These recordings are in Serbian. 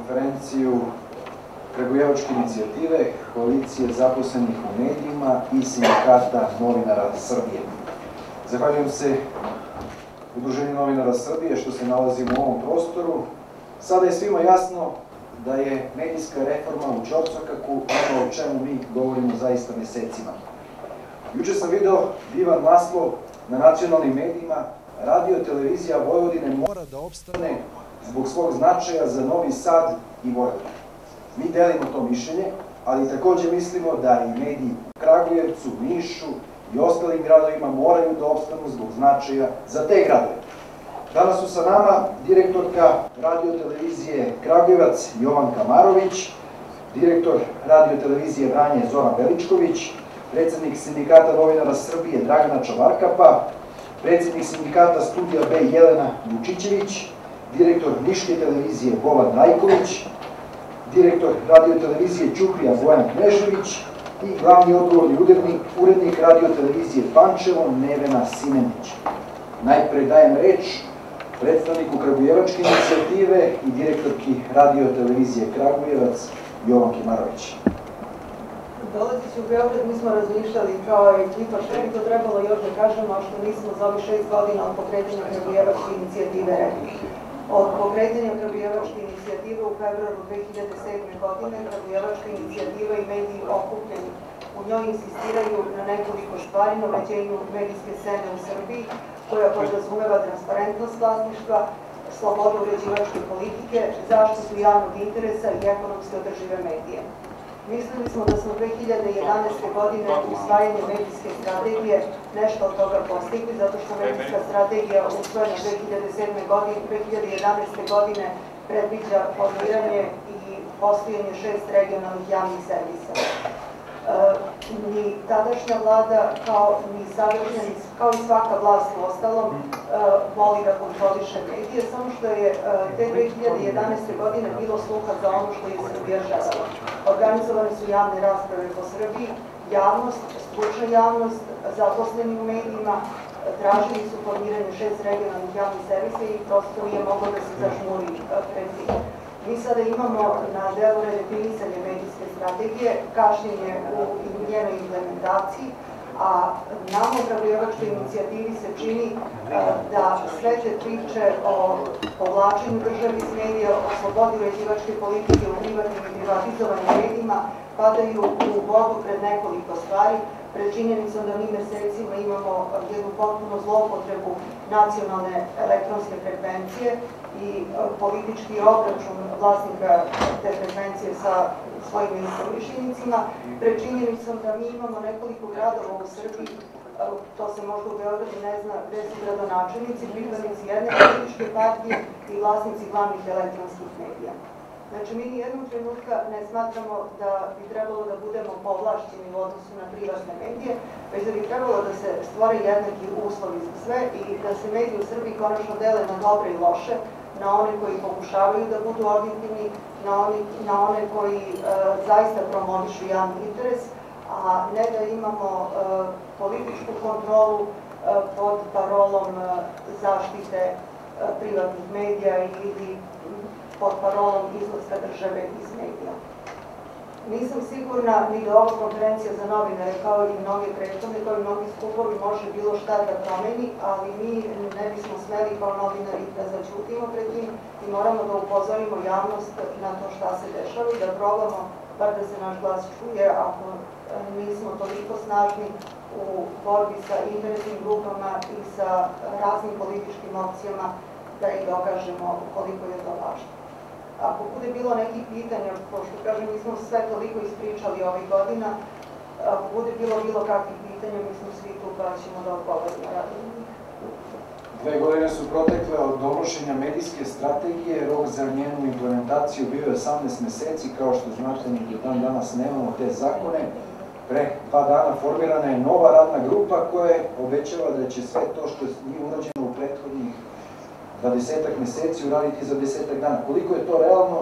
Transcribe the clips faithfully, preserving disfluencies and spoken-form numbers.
konferenciju Kragujevačke inicijative, koalicije zaposlenih u medijima i sindikata novinara Srbije. Zahvaljujem se Udruženju novinara Srbije što se nalazimo u ovom prostoru. Sada je svima jasno da je medijska reforma u ćorsokaku ono o čemu mi govorimo zaista mesecima. Juče sam video divan naslov na nacionalnim medijima: Radio televizija Vojvodine mora da opstane zbog svog značaja za Novi Sad i Vojvodinu. Mi delimo to mišljenje, ali takođe mislimo da i mediji u Kragujevcu, Nišu i ostalim gradovima moraju da opstanu zbog značaja za te gradove. Danas su sa nama direktorka radio televizije Kragujevac Jovanka Marović, direktor radio televizije Vranje Zoran Veličković, predsednik sindikata novinara Srbije Dragana Čavarkapa, predsednik sindikata Studija B Jelena Vučićević, direktor Niške televizije Boban Rajković, direktor radio televizije Ćuprija Bojan Knežević i glavni odgovorni urednik radio televizije Pančevo Nevena Simentić. Najpre dajem reč predstavniku Kragujevačke inicijative i direktorki radio televizije Kragujevac Jovanki Marović. Dolazeći u Beograd mi smo razmišljali kao ekipa što bi to trebalo još da kažemo, a što nismo za ovih šest godina od pokretanja Kragujevačke inicijative rekli. Od pokretanja Kragujevačke inicijative u februaru dve hiljade sedme. godine Kragujevačka inicijativa i mediji okupljeni u njoj insistiraju na nekoliko stvari: na uređenju medijske scene u Srbiji, koja podrazumeva transparentnost vlasništva, slobodu uređivačke politike, zaštitu javnog interesa i ekonomske održive medije. Mislili smo da smo dve hiljade jedanaeste. godine usvajanje medijske strategije nešto od toga postigli, zato što medijska strategija usvojena dve hiljade sedme. godine, dve hiljade jedanaeste. godine predviđa formiranje i postojanje šest regionalnih javnih servisa. Ni tadašnja vlada, kao ni sadašnja, kao i svaka vlast u ostalom, voli da kontroliše medije, samo što je te dve hiljade jedanaeste. godine bilo sluha za ono što je Srbija želela. Organizovane su javne rasprave po Srbiji, javnost, stručna javnost, zaposleni u medijima, tražili su formiranje šest regionalnih javnih servisa i prosto nije moglo da se zažmuri pred tim. Mi sada imamo na delu redefinisanje medijske strategije, kašnjenje u njenoj implementaciji, a nama u Kragujevačkoj inicijativi se čini da sve te priče o povlačenju države iz medija, o slobodi uređivačke politike u privatnim i privatizovanim medijima padaju u vodu pred nekoliko stvari, pred činjenicom da mi mesecima imamo jednu potpuno zloupotrebu nacionalne elektronske frekvencije i politički obračun vlasnika te frekvencije sa svojim istomišljenicima, pred činjenicom da mi imamo nekoliko gradova u Srbiji, to se možda u Beogradu ne zna, gde su gradonačelnici, pripadnici jedne političke partije i vlasnici glavnih elektronskih medija. Znači, mi nijednog trenutka ne smatramo da bi trebalo da budemo povlašćeni u odnosu na privatne medije, već da bi trebalo da se stvore jednaki uslovi za sve i da se mediji u Srbiji konačno dele na dobre i loše, na one koji pokušavaju da budu objektivni, na one koji zaista promovišu javni interes, a ne da imamo političku kontrolu pod parolom zaštite privatnih medija ili pod parolom izlaska države iz medija. Nisam sigurna ni da ova konferencija za novinare, kao i mnoge prethodne, kao i mnogi skupovi, može bilo šta da promeni, ali mi ne bismo smeli kao novinari da zaćutimo pred tim i moramo da upozorimo javnost na to šta se dešava i da probamo, bar da se naš glas čuje, ako nismo toliko snažni u borbi sa interesnim grupama i sa raznim političkim opcijama, da ih dokažemo koliko je to važno. Ako bude bilo nekih pitanja, pošto kažem, mi smo sve toliko ispričali ovih godina, ako bude bilo bilo kakvih pitanja, mi smo svi tu pa ćemo da odgovorimo. Dve godine su protekle od donošenja medijske strategije, rok za njenu implementaciju bio je osamnaest meseci, kao što znate, ni do dan danas nemamo te zakone. Pre dva dana formirana je nova radna grupa koja obećava da će sve to što nije urađeno u prethodnih dvadesetak meseci uraditi za desetak dana. Koliko je to realno,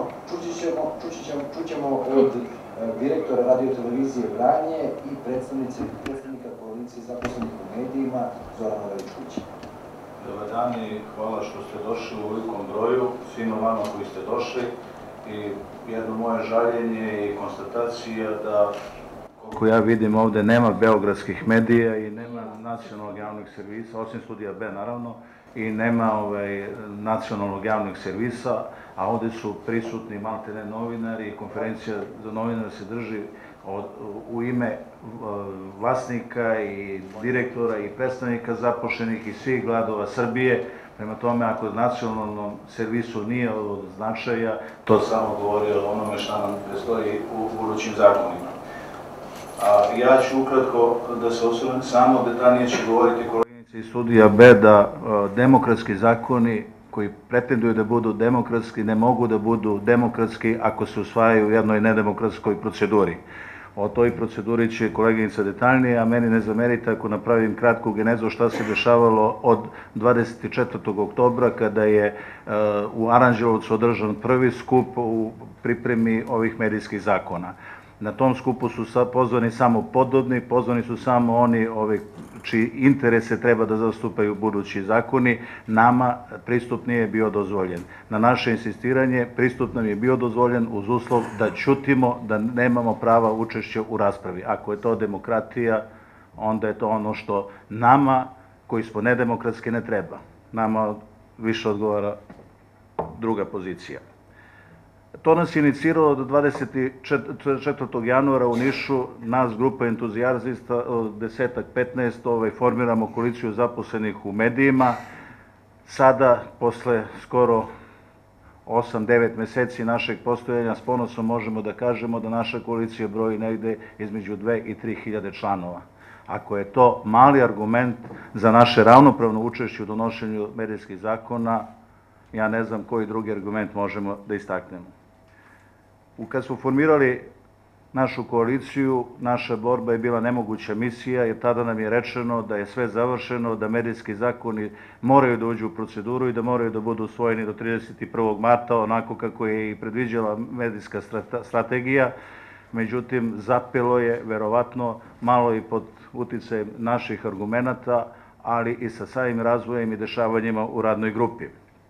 čućemo od direktora radio televizije Vranje i predstavnika koalicije zaposlenih u medijima Zorana Veličkovića. Dobar dan i hvala što ste došli u ovolikom broju, svima vama koji ste došli. i jedno moje žaljenje i konstatacija da, koliko ja vidim, ovde nema beogradskih medija i nema nacionalnog javnog servisa, osim Studija B naravno, i nema ovaj, nacionalnog javnog servisa, a ovde su prisutni maltene novinari i konferencija za novinare se drži od, u ime vlasnika i direktora i predstavnika zaposlenih i svih gradova Srbije. Prema tome, ako nacionalnom servisu nije od značaja, to samo govori o onome šta nam predstoji u budućim zakonima. A ja ću ukratko da se osvrnem, samo detaljnije će govoriti koleginice iz Studija B da demokratski zakoni koji pretenduju da budu demokratski ne mogu da budu demokratski ako se usvajaju u jednoj nedemokratskoj proceduri. O toj proceduri će koleginica detaljnije, a meni ne zamerite ako napravim kratku genezu šta se dešavalo od dvadeset četvrtog oktobra kada je u Aranđelovcu održan prvi skup u pripremi ovih medijskih zakona. Na tom skupu su pozvani samo podobni, pozvani su samo oni čiji interese treba da zastupaju budući zakoni. Nama pristup nije bio dozvoljen. Na naše insistiranje pristup nam je bio dozvoljen uz uslov da ćutimo, da nemamo prava učešća u raspravi. Ako je to demokratija, onda je to ono što nama, koji smo nedemokratski, ne treba. Nama više odgovara druga pozicija. To nas je iniciralo do dvadeset četvrtog januara u Nišu, nas grupa entuzijazista, desetak, petnaest, formiramo koaliciju zaposlenih u medijima. Sada, posle skoro osam devet meseci našeg postojanja, s ponosom možemo da kažemo da naša koalicija broji negde između dve i tri hiljade članova. Ako je to mali argument za naše ravnopravno učešće u donošenju medijskih zakona, ja ne znam koji drugi argument možemo da istaknemo. Kad smo formirali našu koaliciju, naša borba je bila nemoguća misija, jer tada nam je rečeno da je sve završeno, da medijski zakoni moraju da uđu u proceduru i da moraju da budu usvojeni do trideset prvog marta, onako kako je i predviđala medijska strategija. Međutim, zapelo je, verovatno, malo i pod uticajem naših argumenata, ali i sa samim razvojem i dešavanjima u radnoj grupi.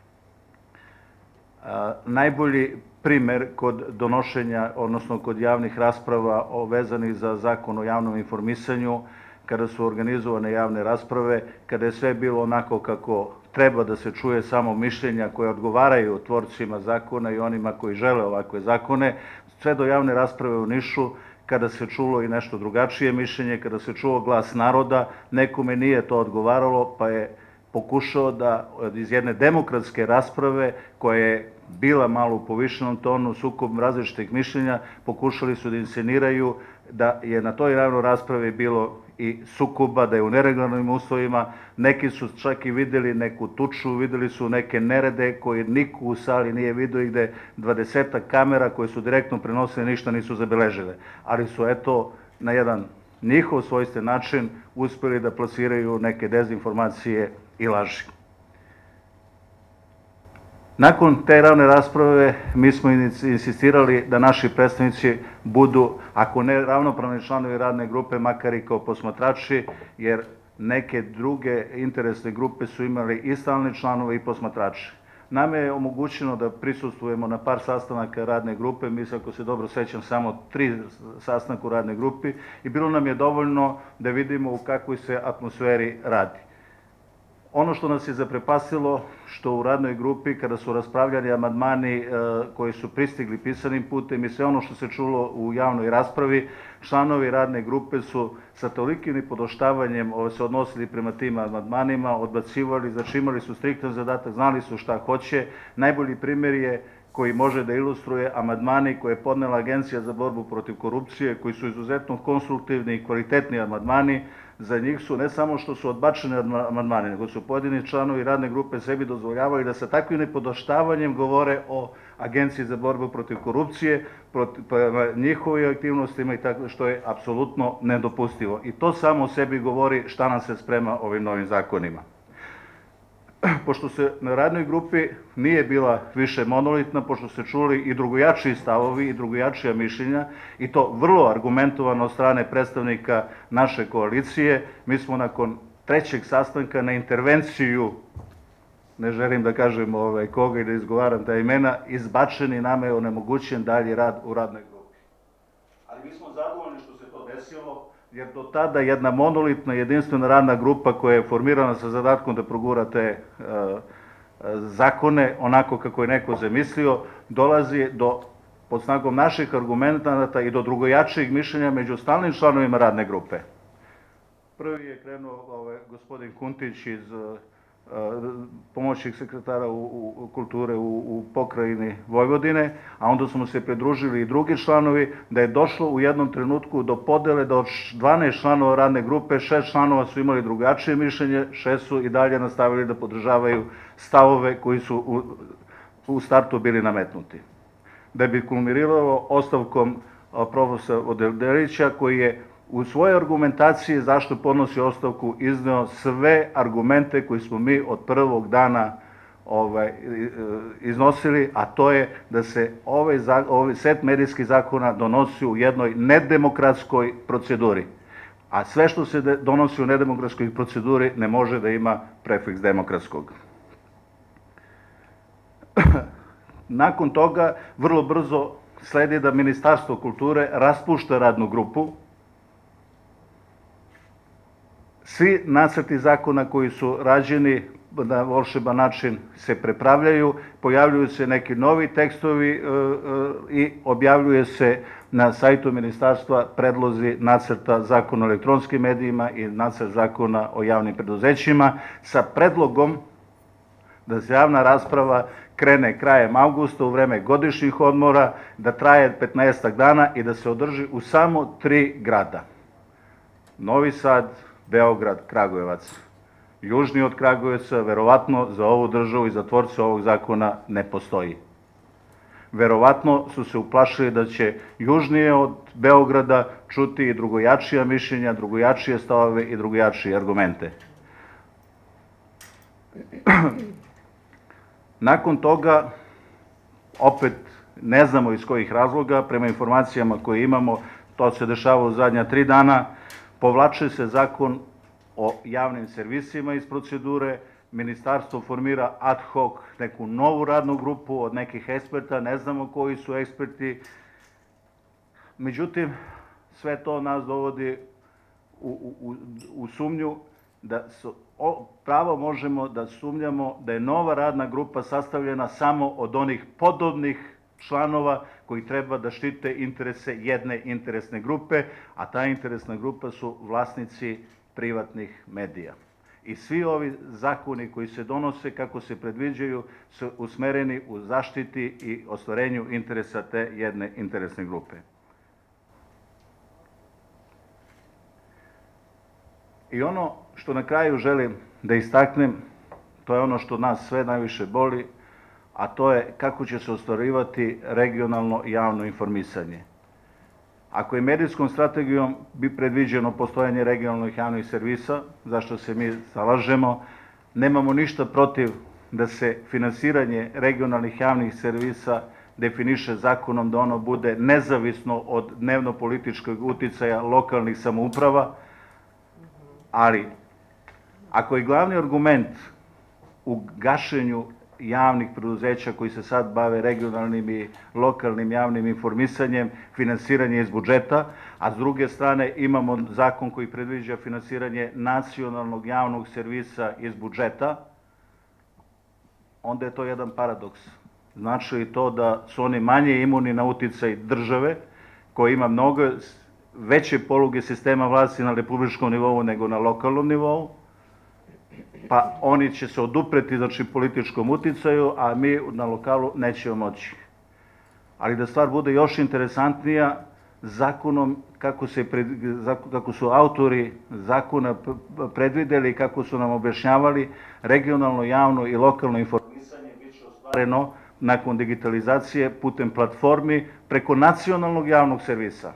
Najbolji primer kod donošenja, odnosno kod javnih rasprava vezanih za zakon o javnom informisanju, kada su organizovane javne rasprave, kada je sve bilo onako kako treba da se čuje samo mišljenja koje odgovaraju tvorcima zakona i onima koji žele ovakve zakone, sve do javne rasprave u Nišu, kada se čulo i nešto drugačije mišljenje, kada se čuo glas naroda, nekome nije to odgovaralo, pa je pokušao da iz jedne demokratske rasprave, koja je bila malo u povišenom tonu, sukob različitih mišljenja, pokušali su da insceniraju da je na toj javnoj raspravi bilo i sukoba, da je u neregularnim uslovima. Neki su čak i videli neku tuču, videli su neke nerede koje niko u sali nije vidio i gde dvadesetak kamera koje su direktno prenosile ništa nisu zabeležile. Ali su, eto, na jedan njihov svojstven način uspeli da plasiraju neke dezinformacije i laži. Nakon te javne rasprave mi smo insistirali da naši predstavnici budu, ako ne ravnopravni članovi radne grupe, makar i kao posmatrači, jer neke druge interesne grupe su imali i stalni članovi i posmatrači. Nama je omogućeno da prisustvujemo na par sastanaka radne grupe, mi se, ako se dobro sećam, samo tri sastanka u radnoj grupi, i bilo nam je dovoljno da vidimo u kakvoj se atmosferi radi. Ono što nas je zaprepastilo, što u radnoj grupi, kada su raspravljali amandmani koji su pristigli pisanim putem i sve ono što se čulo u javnoj raspravi, članovi radne grupe su sa tolikim nipodoštavanjem se odnosili prema tim amandmanima, odbacivali, znači imali su striktan zadatak, znali su šta hoće. Najbolji primjer je, koji može da ilustruje, amandmani koje je podnela Agencija za borbu protiv korupcije, koji su izuzetno konstruktivni i kvalitetni amandmani. Za njih su, ne samo što su odbačene amandmani, nego su pojedini članovi radne grupe sebi dozvoljavali da sa takvim nipodoštavanjem govore o Agenciji za borbu protiv korupcije, prema njihovim aktivnostima, i tako, što je apsolutno nedopustivo. I to samo o sebi govori šta nam se sprema ovim novim zakonima. Pošto se na radnoj grupi nije bila više monolitna, pošto se čuli i drugojačiji stavovi i drugojačija mišljenja, i to vrlo argumentovano od strane predstavnika naše koalicije, mi smo nakon trećeg sastanka na intervenciju ne želim da kažem ovaj, koga i da izgovaram ta imena, izbačeni, nama je onemogućen dalji rad u radnoj grupi. Ali mi smo zadovoljni što se to desilo, jer do tada jedna monolitna, jedinstvena radna grupa koja je formirana sa zadatkom da progura te uh, zakone onako kako je neko zamislio, dolazi do, pod snagom naših argumenata i do drugojačijeg mišljenja među stalnim članovima radne grupe. Prvi je krenuo ovaj, gospodin Kuntić iz uh, pomoćnik sekretara u, u kulture u, u pokrajini Vojvodine, a onda smo se pridružili i drugi članovi, da je došlo u jednom trenutku do podele da od dvanaest članova radne grupe, šest članova su imali drugačije mišljenje, šest su i dalje nastavili da podržavaju stavove koji su u, u startu bili nametnuti. Da bi kulminiralo ostavkom profesora Odeljerića, koji je u svojoj argumentaciji zašto podnosi ostavku izneo sve argumente koji smo mi od prvog dana ovaj, iznosili, a to je da se ovaj, ovaj set medijskih zakona donosi u jednoj nedemokratskoj proceduri. A sve što se donosi u nedemokratskoj proceduri ne može da ima prefiks demokratskog. Nakon toga, vrlo brzo sledi da Ministarstvo kulture raspušta radnu grupu. Svi nacrti zakona koji su rađeni na volšeban način se prepravljaju, pojavljuju se neki novi tekstovi i objavljuje se na sajtu ministarstva predlozi nacrta zakona o elektronskim medijima i nacrt zakona o javnim preduzećima sa predlogom da se javna rasprava krene krajem avgusta u vreme godišnjih odmora, da traje petnaestak dana i da se održi u samo tri grada. Novi Sad, Beograd, Kragujevac. Južniji od Kragujevca, verovatno za ovu državu i za tvorce ovog zakona ne postoji. Verovatno su se uplašili da će južnije od Beograda čuti i drugojačija mišljenja, drugojačije stavove i drugojačije argumente. Nakon toga, opet ne znamo iz kojih razloga, prema informacijama koje imamo, to se dešava u zadnja tri dana, povlači se zakon o javnim servisima iz procedure, ministarstvo formira ad hoc neku novu radnu grupu od nekih eksperta, ne znamo koji su eksperti. Međutim, sve to nas dovodi u, u, u sumnju da su, o, pravo možemo da sumnjamo da je nova radna grupa sastavljena samo od onih podobnih članova koji treba da štite interese jedne interesne grupe, a ta interesna grupa su vlasnici privatnih medija. I svi ovi zakoni koji se donose, kako se predviđaju, su usmereni u zaštiti i ostvarenju interesa te jedne interesne grupe. I ono što na kraju želim da istaknem, to je ono što nas sve najviše boli, a to je kako će se ostvarivati regionalno javno informisanje. Ako je medijskom strategijom bi predviđeno postojanje regionalnih javnih servisa, za što se mi zalažemo, nemamo ništa protiv da se finansiranje regionalnih javnih servisa definiše zakonom, da ono bude nezavisno od dnevno-političkog uticaja lokalnih samouprava, ali ako je glavni argument u gašenju javnih preduzeća koji se sad bave regionalnim i lokalnim javnim informisanjem, finansiranje iz budžeta, a s druge strane imamo zakon koji predviđa finansiranje nacionalnog javnog servisa iz budžeta, onda je to jedan paradoks. Znači li to da su oni manje imuni na uticaj države, koja ima mnogo veće poluge sistema vlasti na republičkom nivou nego na lokalnom nivou, pa oni će se odupreti, znači, političkom uticaju, a mi na lokalu nećemo moći. Ali da stvar bude još interesantnija, zakonom, kako, se pred, kako su autori zakona predvideli, kako su nam objašnjavali, regionalno, javno i lokalno informisanje biće ostvareno nakon digitalizacije putem platformi preko nacionalnog javnog servisa.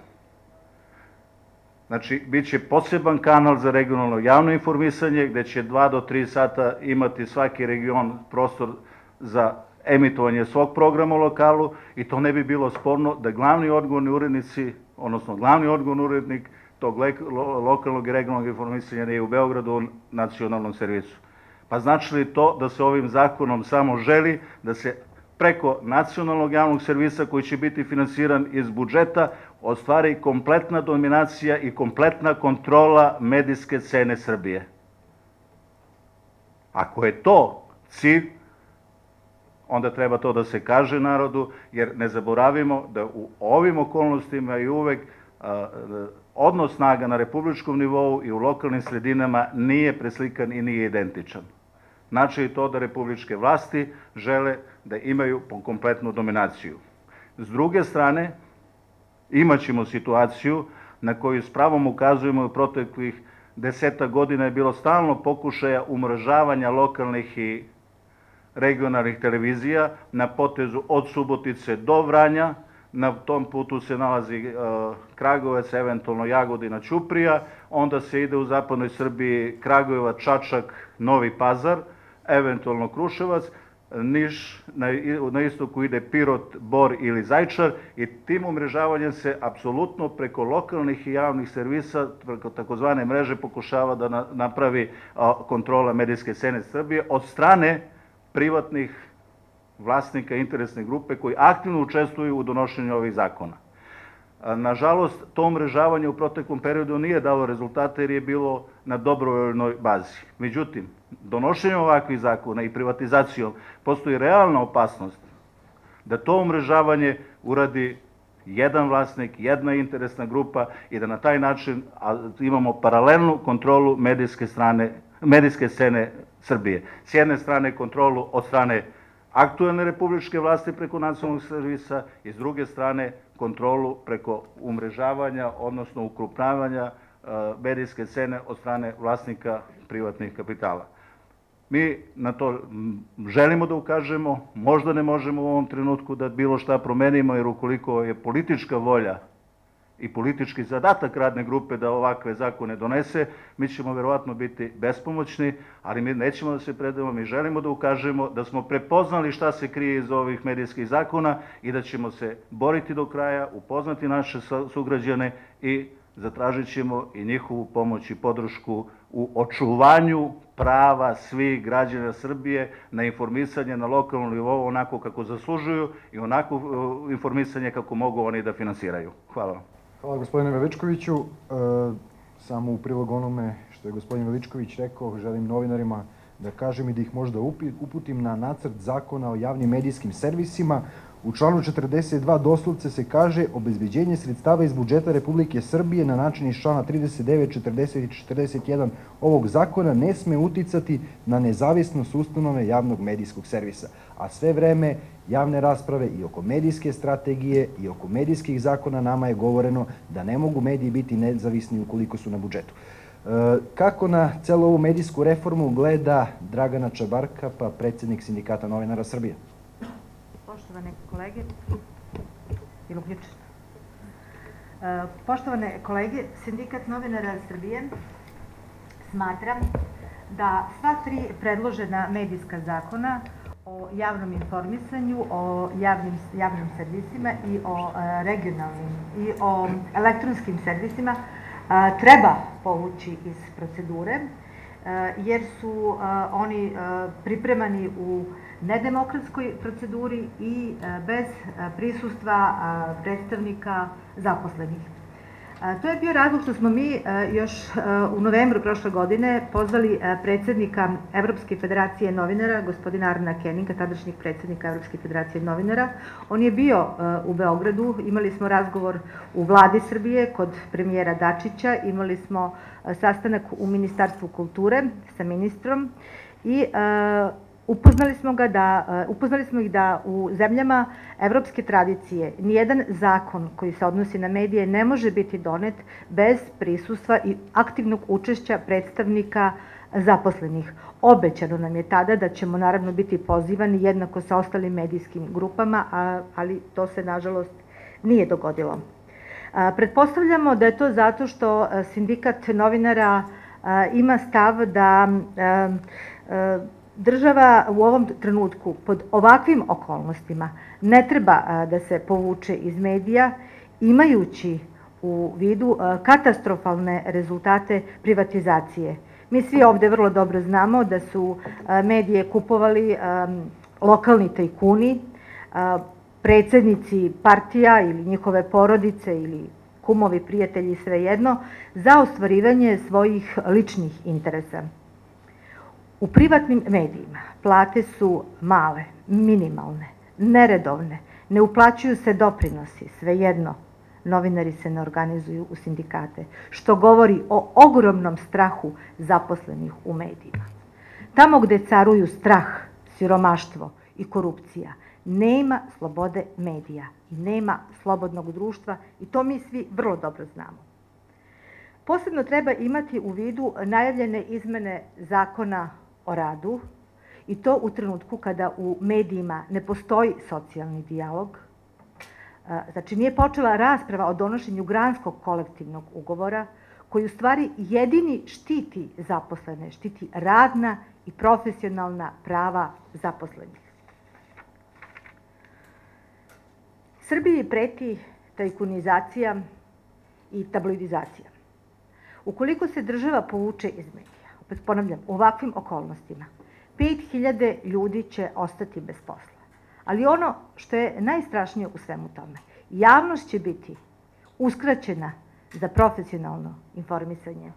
Znači, bit će poseban kanal za regionalno javno informisanje, gde će dva do tri sata imati svaki region prostor za emitovanje svog programa u lokalu i to ne bi bilo sporno da glavni odgovorni urednici, odnosno glavni odgovorni urednik tog lokalnog i regionalnog informisanja je u Beogradu u nacionalnom servisu. Pa znači li to da se ovim zakonom samo želi da se preko nacionalnog javnog servisa koji će biti finansiran iz budžeta ostvari kompletna dominacija i kompletna kontrola medijske scene Srbije? Ako je to cilj, onda treba to da se kaže narodu, jer ne zaboravimo da u ovim okolnostima i uvek odnos snaga na republičkom nivou i u lokalnim sredinama nije preslikan i nije identičan. Znači i to da republičke vlasti žele da imaju kompletnu dominaciju. S druge strane, imaćemo situaciju na koju s pravom ukazujemo u proteklih deseta godina je bilo stalno pokušaja umrežavanja lokalnih i regionalnih televizija na potezu od Subotice do Vranja. Na tom putu se nalazi Kragujevac, eventualno Jagodina, Ćuprija, onda se ide u zapadnoj Srbiji Kragujevac, Čačak, Novi Pazar, eventualno Kruševac, Niš, na istoku ide Pirot, Bor ili Zaječar i tim umrežavanjem se apsolutno preko lokalnih i javnih servisa, preko takozvane mreže pokušava da napravi kontrola medijske scene Srbije od strane privatnih vlasnika interesne grupe koji aktivno učestvuju u donošenju ovih zakona. Nažalost, to umrežavanje u proteklom periodu nije dalo rezultate jer je bilo na dobrovoljnoj bazi. Međutim, donošenjem ovakvih zakona i privatizacijom postoji realna opasnost da to umrežavanje uradi jedan vlasnik, jedna interesna grupa i da na taj način imamo paralelnu kontrolu medijske scene Srbije. S jedne strane kontrolu od strane aktuelne republičke vlasti preko nacionalnog servisa i s druge strane kontrolu preko umrežavanja, odnosno ukrupnjavanja medijske scene od strane vlasnika privatnih kapitala. Mi na to želimo da ukažemo, možda ne možemo u ovom trenutku da bilo šta promenimo, jer ukoliko je politička volja i politički zadatak radne grupe da ovakve zakone donese, mi ćemo verovatno biti bespomoćni, ali mi nećemo da se predamo, mi želimo da ukažemo da smo prepoznali šta se krije iz ovih medijskih zakona i da ćemo se boriti do kraja, upoznati naše sugrađane i zatražit ćemo i njihovu pomoć i podršku u očuvanju prava svih građana Srbije na informisanje na lokalnom nivou onako kako zaslužuju i onako informisanje kako mogu oni da finansiraju. Hvala vam. Hvala gospodine Veličkoviću. Samo u prilog onome što je gospodin Veličković rekao, želim novinarima da kažem i da ih možda uputim na nacrt zakona o javnim medijskim servisima. U članu četrdeset dva doslovce se kaže obezbeđenje sredstava iz budžeta Republike Srbije na način iz člana trideset devet, četrdeset i četrdeset jedan ovog zakona ne sme uticati na nezavisnost ustanove javnog medijskog servisa. A sve vreme javne rasprave i oko medijske strategije i oko medijskih zakona nama je govoreno da ne mogu mediji biti nezavisni ukoliko su na budžetu. Kako na celu ovu medijsku reformu gleda Dragana Čabarka, pa predsednik Sindikata novinara Srbije? Poštovane kolege, ili uključeno? Poštovane kolege, Sindikat novinara Srbije smatra da sva tri predložena medijska zakona o javnom informisanju, o javnim servisima i o regionalnim i o elektronskim servisima treba povući iz procedure, jer su oni pripremani u nedemokratskoj proceduri i bez prisustva predstavnika zaposlenih. To je bio razlog što smo mi još u novembru prošle godine pozvali predsednika Evropske federacije novinara, gospodina Arna Keninga, tadašnjeg predsednika Evropske federacije novinara. On je bio u Beogradu, imali smo razgovor u vladi Srbije kod premijera Dačića, imali smo sastanak u Ministarstvu kulture sa ministrom i Upoznali smo ga da, upoznali smo ih da u zemljama evropske tradicije nijedan zakon koji se odnosi na medije ne može biti donet bez prisustva i aktivnog učešća predstavnika zaposlenih. Obećano nam je tada da ćemo naravno biti pozivani jednako sa ostalim medijskim grupama, ali to se nažalost nije dogodilo. Pretpostavljamo da je to zato što Sindikat novinara ima stav da država u ovom trenutku pod ovakvim okolnostima ne treba da se povuče iz medija, imajući u vidu katastrofalne rezultate privatizacije. Mi svi ovde vrlo dobro znamo da su medije kupovali lokalni tajkuni, predsednici partija ili njihove porodice ili kumovi, prijatelji, svejedno, za ostvarivanje svojih ličnih interesa. U privatnim medijima plate su male, minimalne, neredovne, ne uplaćuju se doprinosi, svejedno, novinari se ne organizuju u sindikate, što govori o ogromnom strahu zaposlenih u medijima. Tamo gde caruju strah, siromaštvo i korupcija, nema slobode medija i nema slobodnog društva i to mi svi vrlo dobro znamo. Posebno treba imati u vidu najavljene izmene Zakona o radu i to u trenutku kada u medijima ne postoji socijalni dijalog. Znači, nije počela rasprava o donošenju granskog kolektivnog ugovora, koji u stvari jedini štiti zaposlene, štiti radna i profesionalna prava zaposlenih. Srbiji preti tajkunizacija i tabloidizacija. Ukoliko se država povuče iz medija, opet ponavljam, u ovakvim okolnostima, pet hiljada ljudi će ostati bez posla. Ali ono što je najstrašnije u svemu tome, javnost će biti uskraćena za profesionalno informisanje.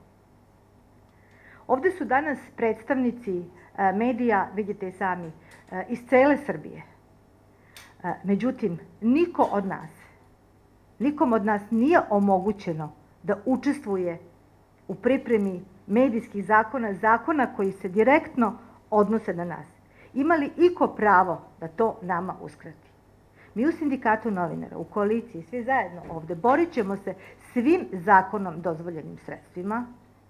Ovde su danas predstavnici medija, vidite i sami, iz cele Srbije. Međutim, niko od nas, nikom od nas nije omogućeno da učestvuje u pripremi medijskih zakona, zakona koji se direktno odnose na nas. Ima li iko pravo da to nama uskrati? Mi u Sindikatu novinara, u koaliciji, svi zajedno ovde, borit ćemo se svim zakonom dozvoljenim sredstvima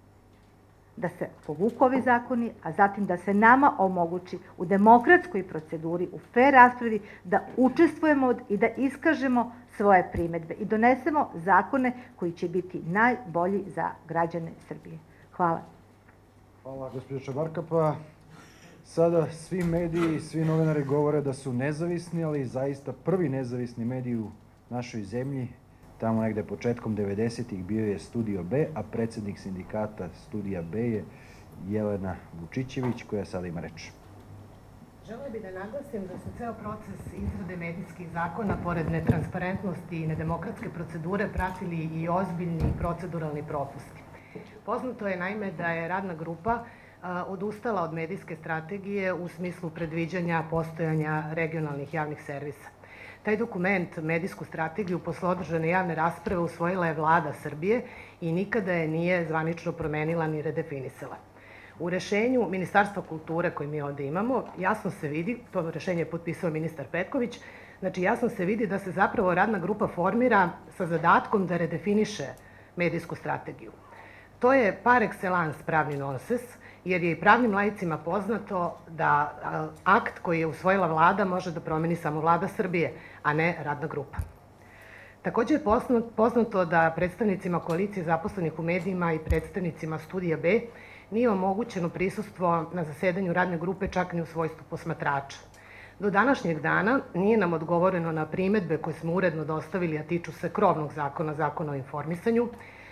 da se povuku ovi zakoni, a zatim da se nama omogući u demokratskoj proceduri, u fer raspravi, da učestvujemo i da iskažemo svoje primedbe i donesemo zakone koji će biti najbolji za građane Srbije. Hvala. Hvala, gospođo Čabarka. Pa sada svi mediji, svi novinari govore da su nezavisni, ali zaista prvi nezavisni mediji u našoj zemlji, tamo negde početkom devedesetih bio je Studio B, a predsednik sindikata Studija B je Jelena Vučićević, koja sada ima reč. Želela bih da naglasim da su ceo proces izrade medijskih zakona, pored netransparentnosti i nedemokratske procedure, pratili i ozbiljni proceduralni propusti. Poznato je naime da je radna grupa odustala od medijske strategije u smislu predviđanja postojanja regionalnih javnih servisa. Taj dokument, medijsku strategiju, posle održane javne rasprave usvojila je Vlada Srbije i nikada je nije zvanično promenila ni redefinisala. U rešenju Ministarstva kulture koje mi ovde imamo, jasno se vidi, to rešenje je potpisao ministar Petković, znači jasno se vidi da se zapravo radna grupa formira sa zadatkom da redefiniše medijsku strategiju. To je par excellence pravni nonsens, jer je i pravnim laicima poznato da akt koji je usvojila Vlada može da promeni samo Vlada Srbije, a ne radna grupa. Takođe je poznato da predstavnicima koalicije zaposlenih u medijima i predstavnicima Studija B nije omogućeno prisustvo na zasedanju radne grupe čak ni u svojstvu posmatrača. Do današnjeg dana nije nam odgovoreno na primedbe koje smo uredno dostavili, a tiču se krovnog zakona, Zakona o informisanju.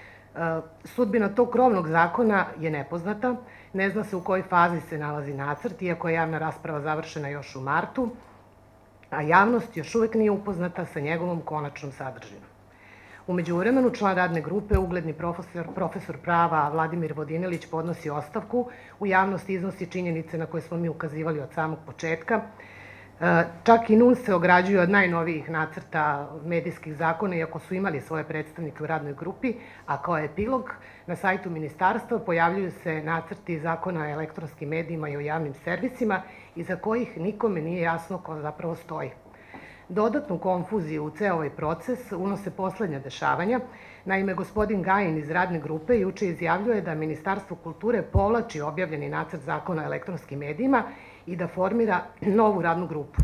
Sudbina tog krovnog zakona je nepoznata, ne zna se u kojoj fazi se nalazi nacrt, iako je javna rasprava završena još u martu, a javnost još uvek nije upoznata sa njegovom konačnom sadržinom. U međuvremenu član radne grupe, ugledni profesor, profesor prava Vladimir Vodinelić podnosi ostavku, u javnosti iznosi činjenice na koje smo mi ukazivali od samog početka. Čak i N U N se ograđuje od najnovijih nacrta medijskih zakona, iako su imali svoje predstavnike u radnoj grupi, a kao epilog na sajtu ministarstva pojavljuju se nacrti zakona o elektronskim medijima i o javnim servisima, iza kojih nikome nije jasno ko zapravo stoji. Dodatnu konfuziju u ceo ovaj proces unose poslednja dešavanja. Naime, gospodin Gajin iz radne grupe juče izjavljuje da Ministarstvo kulture povlači objavljeni nacrt zakona o elektronskim medijima i da formira novu radnu grupu.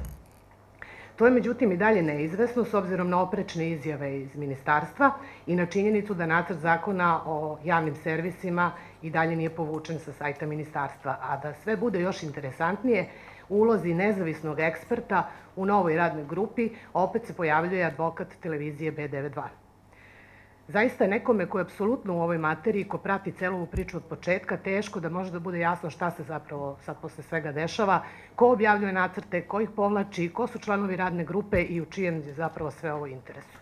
To je međutim i dalje neizvesno s obzirom na oprečne izjave iz ministarstva i na činjenicu da nacrt zakona o javnim servisima i dalje nije povučen sa sajta ministarstva. A da sve bude još interesantnije, u ulozi nezavisnog eksperta u novoj radnoj grupi opet se pojavljuje advokat televizije B devedeset dva. Zaista je nekome ko je apsolutno u ovoj materiji, ko prati celu ovu priču od početka, teško da može da bude jasno šta se zapravo sad posle svega dešava, ko objavljuje nacrte, ko ih povlači, ko su članovi radne grupe i u čijem je zapravo sve ovo interesu.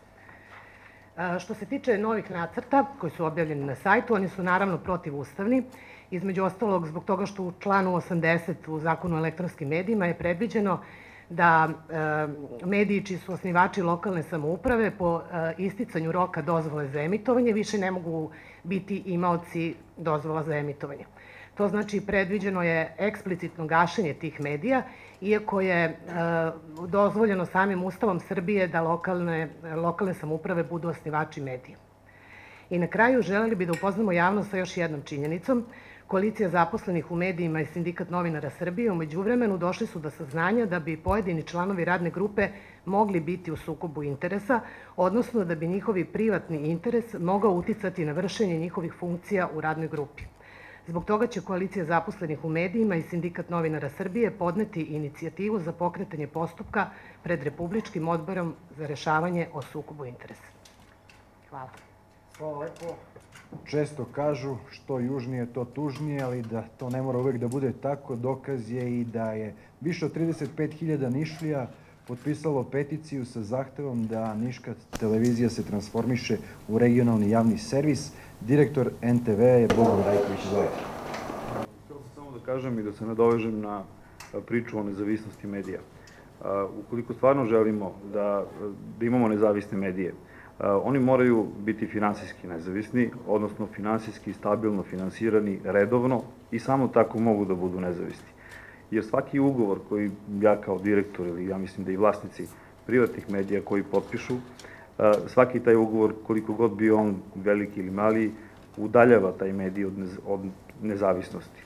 Što se tiče novih nacrta koji su objavljeni na sajtu, oni su naravno protivustavni, između ostalog zbog toga što u članu osamdeset u Zakonu o elektronskim medijima je predviđeno da mediji čiji su osnivači lokalne samouprave po isticanju roka dozvole za emitovanje više ne mogu biti imaoci dozvola za emitovanje. To znači predviđeno je eksplicitno gašenje tih medija, iako je dozvoljeno samim Ustavom Srbije da lokalne samouprave budu osnivači medija. I na kraju želeli bi da upoznamo javnost sa još jednom činjenicom. Koalicija zaposlenih u medijima i Sindikat novinara Srbije u međuvremenu došli su do saznanja da bi pojedini članovi radne grupe mogli biti u sukobu interesa, odnosno da bi njihovi privatni interes mogao uticati na vršenje njihovih funkcija u radnoj grupi. Zbog toga će Koalicija zaposlenih u medijima i Sindikat novinara Srbije podneti inicijativu za pokretanje postupka pred Republičkim odborom za rešavanje o sukobu interesa. Hvala. Hvala lepo. Često kažu što južnije to tužnije, ali da to ne mora uvek da bude tako. Dokaz je i da je više od trideset pet hiljada Nišlija potpisalo peticiju sa zahtevom da Niška televizija se transformiše u regionalni javni servis. Direktor en te ve je Bogoslav Rajković. Izvolite. Htio sam samo da kažem i da se nadovežem na priču o nezavisnosti medija. Ukoliko stvarno želimo da imamo nezavisne medije, oni moraju biti finansijski nezavisni, odnosno finansijski stabilno finansirani redovno i samo tako mogu da budu nezavisni. Jer svaki ugovor koji ja kao direktor ili ja mislim da i vlasnici privatnih medija koji potpišu, svaki taj ugovor, koliko god bio on veliki ili mali, udaljava taj medij od nezavisnosti.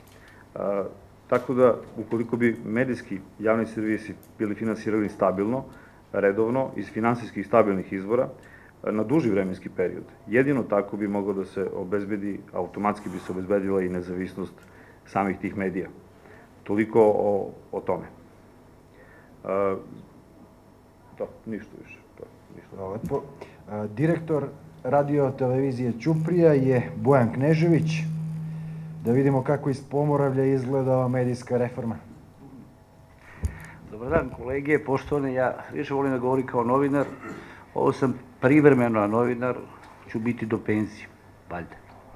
Tako da, ukoliko bi medijski javni servisi bili finansirani stabilno, redovno, iz finansijskih stabilnih izvora, na duži vremenski period, jedino tako bi moglo da se obezbedi, automatski bi se obezbedila i nezavisnost samih tih medija. Toliko o tome. Da, ništa više. Hvala lepo. Direktor radio televizije Ćuprija je Bojan Knežević. Da vidimo kako iz Pomoravlja izgleda ova medijska reforma. Dobar dan, kolege, poštovane, ja više volim da govorim kao novinar. Ovo sam privremeno novinar, ću biti do penzije, valjda.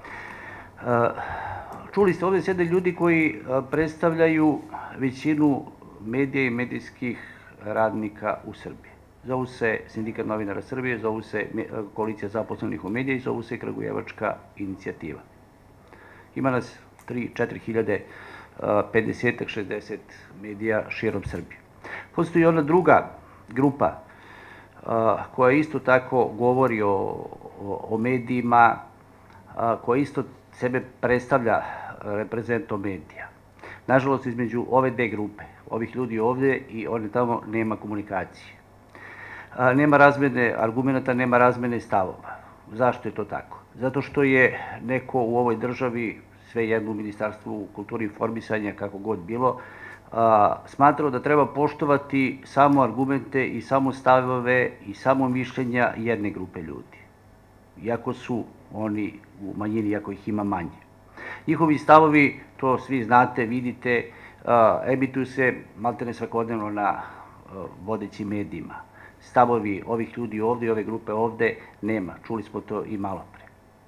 Čuli ste, ovde sede ljudi koji predstavljaju većinu medija i medijskih radnika u Srbiji. Zovu se Sindikat novinara Srbije, zovu se Koalicija zaposlenih u mediji i zovu se Kragujevačka inicijativa. Ima nas tri do četiri hiljade, pedeset do šezdeset medija širom Srbije. Postoji ona druga grupa koja isto tako govori o medijima, koja isto sebe predstavlja reprezentom medija. Nažalost, između ove dve grupe, ovih ljudi ovde i one tamo, nema komunikacije. Nema razmene argumenta, nema razmene stavova. Zašto je to tako? Zato što je neko u ovoj državi, svejedno u Ministarstvu kulture i informisanja, kako god bilo, smatrao da treba poštovati samo argumente i samo stavove i samo mišljenja jedne grupe ljudi. Iako su oni u manjini, iako ih ima manje. Njihovi stavovi, to svi znate, vidite, emituju se maltene svakodnevno na vodećim medijima. Stavovi ovih ljudi ovde i ove grupe ovde nema. Čuli smo to i malo pre.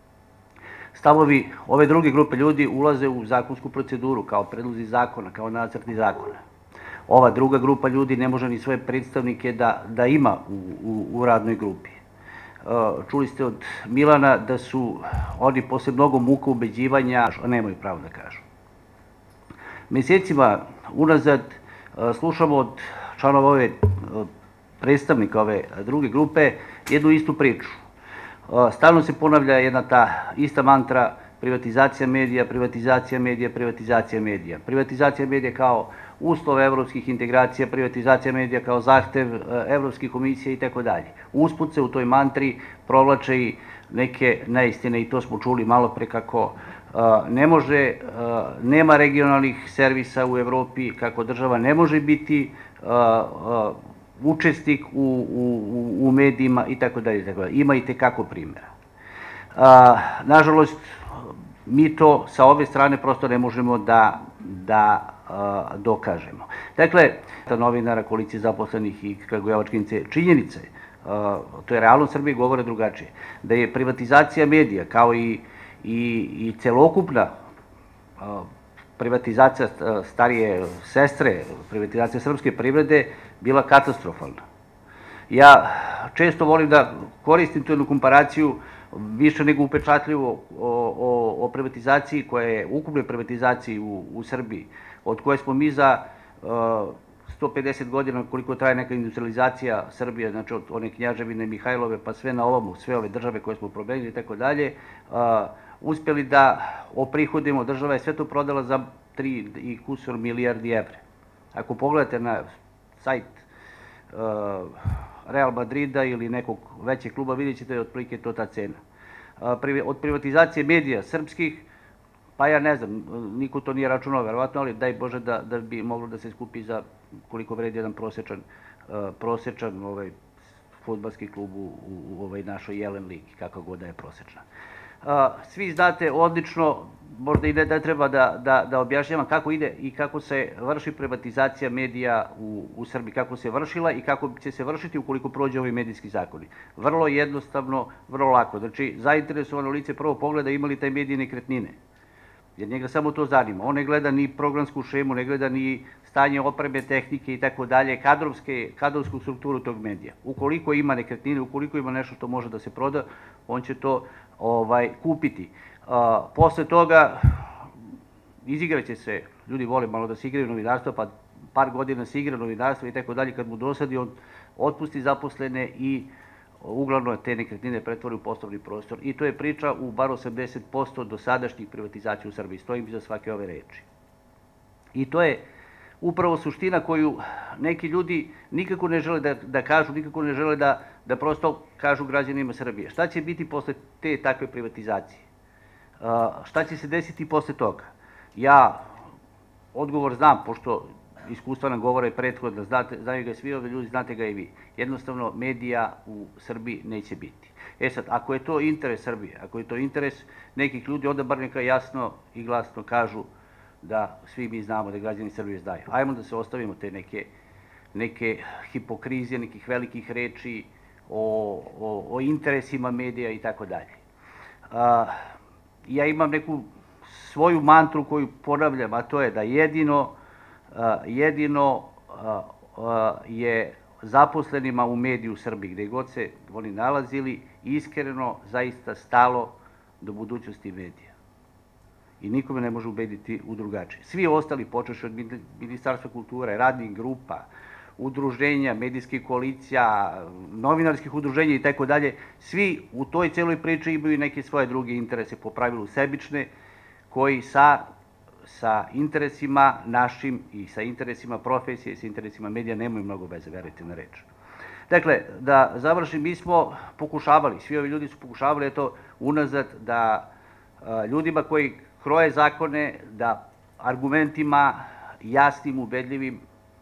Stavovi ove druge grupe ljudi ulaze u zakonsku proceduru kao predlozi zakona, kao nacrti zakona. Ova druga grupa ljudi ne može ni svoje predstavnike da ima u radnoj grupi. Čuli ste od Milana da su oni posle mnogo muka ubeđivanja, nemaju pravo da kažu. Mesecima unazad slušamo od članova ove predstavnika ove druge grupe jednu istu priču. Stalno se ponavlja jedna ta ista mantra privatizacija medija, privatizacija medija, privatizacija medija. Privatizacija medija kao uslov evropskih integracija, privatizacija medija kao zahtev Evropskih komisija i tako dalje. Usput se u toj mantri provlače i neke neistine i to smo čuli malo pre kako ne može, nema regionalnih servisa u Evropi, kako država ne može biti učesnik u medijima i tako dalje. Ima i tekako primjera. Nažalost, mi to sa ove strane prosto ne možemo da, da a, dokažemo. Dakle, novinara, koalicije zaposlenih i Kragujevačke inicijative, činjenice, a, to je realno Srbije, govore drugačije, da je privatizacija medija kao i, i, i celokupna a, privatizacija starije sestre, privatizacija srpske privrede bila katastrofalna. Ja često volim da koristim tu jednu komparaciju više nego upečatljivo o, o, o privatizaciji koja je, ukupnoj privatizaciji u, u Srbiji, od koje smo mi za uh, sto pedeset godina, koliko traje neka industrializacija Srbije, znači od one Knjaževine, Mihajlove, pa sve na ovomu, sve ove države koje smo promenili i tako dalje, uspjeli da oprihodimo, država je sve to prodala za tri i kusur milijardi evra. Ako pogledate na sajt uh, Real Madrida ili nekog većeg kluba, vidjet ćete otprilike to ta cena. Od privatizacije medija srpskih, pa ja ne znam, niko to nije računao verovatno, ali daj Bože da, da bi moglo da se skupi za koliko vredi jedan prosečan, prosečan ovaj, fudbalski klub u, u ovoj našoj Jelen ligi, kako god da je prosečna. Svi znate odlično, možda i ne da treba da, da, da objašnjavam kako ide i kako se vrši privatizacija medija u, u Srbiji, kako se vršila i kako će se vršiti ukoliko prođe ovi medijski zakoni. Vrlo jednostavno, vrlo lako. Znači, zainteresovano lice prvo pogleda imali taj medij nekretnine, jer njega samo to zanima. On ne gleda ni programsku šemu, ne gleda ni stanje opreme, tehnike i tako dalje, kadrovsku strukturu tog medija. Ukoliko ima nekretnine, ukoliko ima nešto što može da se proda, on će to ovaj, kupiti. A, posle toga izigraće se, ljudi vole malo da se igraju novinarstva, pa par godina se igra novinarstva i tako dalje, kad mu dosadi, on otpusti zaposlene i uglavnom te nekretnine pretvori u poslovni prostor. I to je priča u bar osamdeset posto dosadašnjih privatizacija u Srbiji. Stojim iza svake ove reči. I to je upravo suština koju neki ljudi nikako ne žele da, da kažu, nikako ne žele da, da prosto kažu građanima Srbije. Šta će biti posle te takve privatizacije? Uh, šta će se desiti posle toga? Ja odgovor znam, pošto iskustva nam govore prethodno, znate, znaju ga svi ovdje ljudi, znate ga i vi. Jednostavno, medija u Srbiji neće biti. E sad, ako je to interes Srbije, ako je to interes nekih ljudi, onda bar neka jasno i glasno kažu da svi mi znamo da građani Srbije znaju. Ajmo da se ostavimo te neke, neke hipokrizije, nekih velikih reči o, o, o interesima medija i tako dalje. Ja imam neku svoju mantru koju ponavljam, a to je da jedino jedino je zaposlenima u mediju u Srbiji, gde god se oni nalazili, iskreno, zaista stalo do budućnosti medija. I nikome ne može ubediti u drugačije. Svi ostali, počeši od Ministarstva kulture, radnih grupa, udruženja, medijskih koalicija, novinarskih udruženja i tako dalje, svi u toj celoj priči imaju neke svoje druge interese, po pravilu sebične, koji sa sa interesima našim i sa interesima profesije i sa interesima medija nemaju mnogo veze, verujte na reč. Dakle, da završim, mi smo pokušavali, svi ovi ljudi su pokušavali, eto, unazad, da ljudima koji kroje zakone, da argumentima jasnim, ubedljivim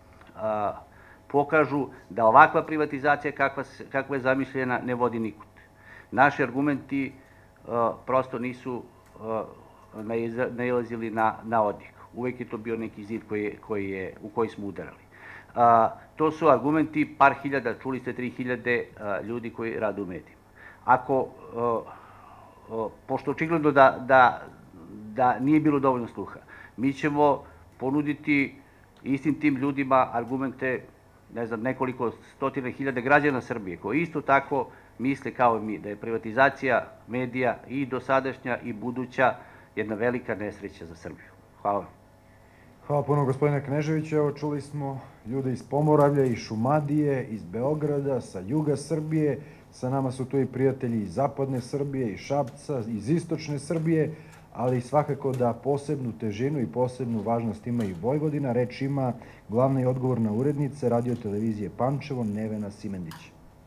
pokažu da ovakva privatizacija kakva, kakva je zamišljena ne vodi nikud. Naši argumenti prosto nisu nailazili na, na odjek. Uvek je to bio neki zid koji je, koji je, u koji smo udarali. A, to su argumenti par hiljada, čuli ste tri hiljade ljudi koji rade u medijima. Ako, a, a, pošto očigledno da, da, da nije bilo dovoljno sluha, mi ćemo ponuditi istim tim ljudima argumente, ne znam, nekoliko stotina hiljada građana Srbije, koji isto tako misle kao i mi, da je privatizacija medija i dosadašnja i buduća jedna velika nesreća za Srbiju. Hvala. Hvala puno, gospodine Kneževiću. Evo, čuli smo ljude iz Pomoravlja, iz Šumadije, iz Beograda, sa juga Srbije. Sa nama su tu i prijatelji iz zapadne Srbije, iz Šapca, iz istočne Srbije, ali svakako da posebnu težinu i posebnu važnost ima i Vojvodina. Reč ima glavna i odgovorna urednica Radio televizije Pančevo, Nevena Simendić.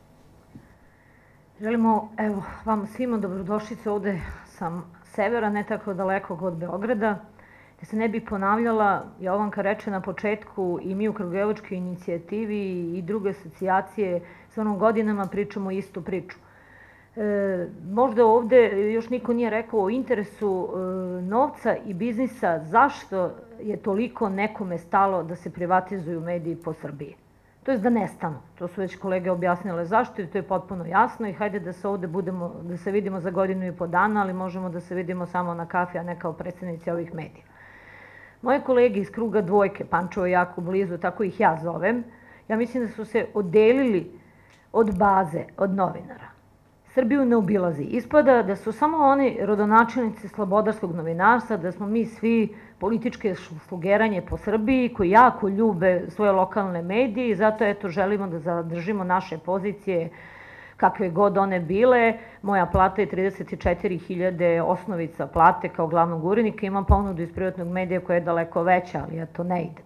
Želimo, evo, vam svima dobrodošlice. Ovde sam severa, ne tako daleko od Beograda. Da se ne bi ponavljala, Jovanka reče na početku, i mi u Kragujevačkoj inicijativi i druge asocijacije s onom godinama pričamo istu priču. E, možda ovde još niko nije rekao o interesu e, novca i biznisa, zašto je toliko nekome stalo da se privatizuju mediji po Srbiji. To je da nestanu. To su već kolege objasnile zašto i to je potpuno jasno i hajde da se ovde budemo, da se vidimo za godinu i po dana, ali možemo da se vidimo samo na kafi, a ne kao predsednici ovih medija. Moje kolege iz kruga dvojke, Pančevo je jako blizu, tako ih ja zovem, ja mislim da su se odelili od baze, od novinara. Srbiju ne obilazi. Ispada da su samo oni rodonačelnici slobodarskog novinarstva, da smo mi svi političke šlugeranje po Srbiji koji jako ljube svoje lokalne medije i zato eto želimo da zadržimo naše pozicije kakve god one bile. Moja plata je trideset četiri hiljade osnovica plate kao glavnog urednika, imam ponudu iz privatnog medija koja je daleko veća, ali ja to ne ide.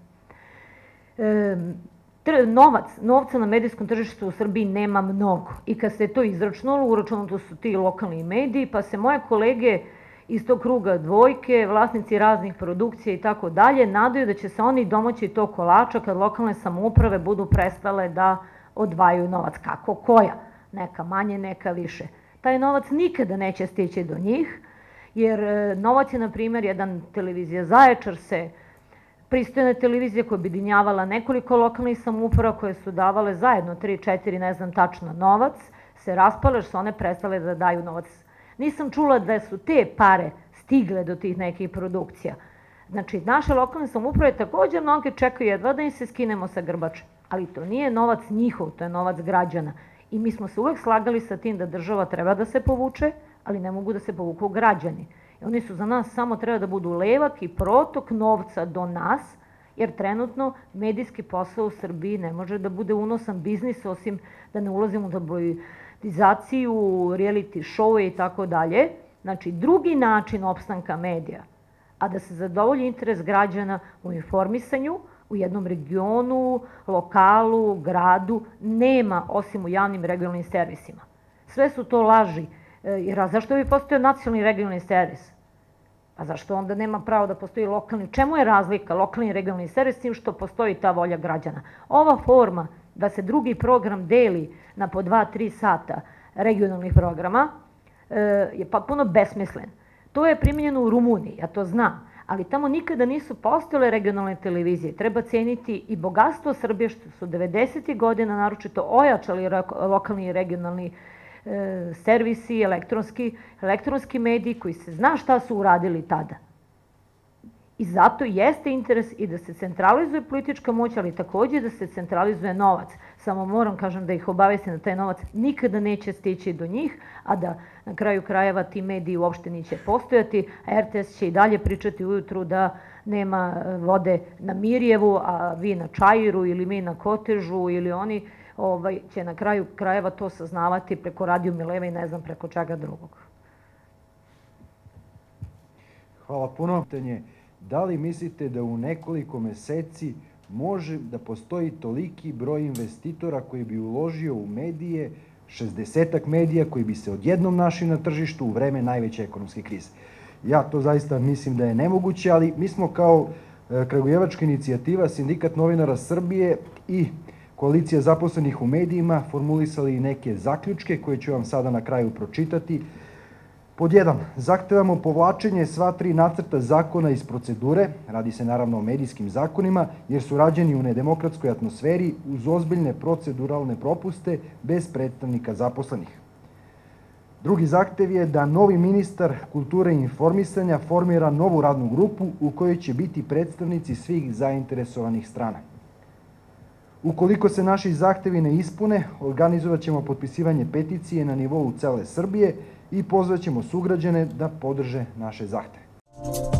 E, novac, novca na medijskom tržištu u Srbiji nema mnogo i kad se to izračunalo, uračunato su ti lokalni mediji, pa se moje kolege iz tog kruga dvojke, vlasnici raznih produkcija i tako dalje, nadaju da će se oni domoći tog kolača kad lokalne samouprave budu prestale da odvajaju novac. Kako? Koja? Neka manje, neka više. Taj novac nikada neće stići do njih, jer novac je, na primjer, jedan televizija Zaječar se, pristojna televizija koja je objedinjavala nekoliko lokalnih samouprava koje su davale zajedno tri, četiri, ne znam tačno, novac, se raspale jer su one prestale da daju novac. Nisam čula da su te pare stigle do tih nekih produkcija. Znači, naše lokalne samouprave također mnoge čekaju jedva da im se skinemo sa grbače, ali to nije novac njihov, to je novac građana. I mi smo se uvek slagali sa tim da država treba da se povuče, ali ne mogu da se povuku građani. I oni su za nas samo treba da budu levak i protok novca do nas, jer trenutno medijski posao u Srbiji ne može da bude unosan biznis, osim da ne ulazimo u tabloidizaciju, reality show i tako dalje. Znači, drugi način opstanka medija, a da se zadovolji interes građana u informisanju, u jednom regionu, lokalu, gradu, nema osim u javnim regionalnim servisima. Sve su to laži. Jer zašto bi postojao nacionalni regionalni servis? A zašto onda nema pravo da postoji lokalni? Čemu je razlika lokalni i regionalni servis s tim što postoji ta volja građana? Ova forma da se drugi program deli na po dva, tri sata regionalnih programa je potpuno besmislen. To je primjenjeno u Rumuniji, ja to znam, ali tamo nikada nisu postojale regionalne televizije. Treba cijeniti i bogatstvo Srbije što su devedesetih godina naročito ojačali lokalni i regionalni servisi, elektronski, elektronski mediji koji se zna šta su uradili tada. I zato jeste interes i da se centralizuje politička moć, ali takođe da se centralizuje novac. Samo moram, kažem, da ih obavestim da taj novac nikada neće stići do njih, a da na kraju krajeva ti mediji uopšte neće postojati, a er te es će i dalje pričati ujutru da nema vode na Mirjevu, a vi na Čajiru ili mi na Kotežu ili oni će na kraju krajeva to saznavati preko Radio Mileva i ne znam preko čega drugog. Hvala puno. Da li mislite da u nekoliko meseci može da postoji toliki broj investitora koji bi uložio u medije, šezdesetak medija koji bi se odjednom našli na tržištu u vreme najveće ekonomske krize? Ja to zaista mislim da je nemoguće, ali mi smo kao Kragujevačka inicijativa, Sindikat novinara Srbije i Koalicija zaposlenih u medijima formulisali neke zaključke koje ću vam sada na kraju pročitati. Pod jedan, zahtevamo povlačenje sva tri nacrta zakona iz procedure, radi se naravno o medijskim zakonima, jer su rađeni u nedemokratskoj atmosferi uz ozbiljne proceduralne propuste bez predstavnika zaposlenih. Drugi zahtev je da novi ministar kulture i informisanja formira novu radnu grupu u kojoj će biti predstavnici svih zainteresovanih strana. Ukoliko se naši zahtevi ne ispune, organizovat ćemo potpisivanje peticije na nivou cele Srbije i pozvat ćemo sugrađane da podrže naše zahteve.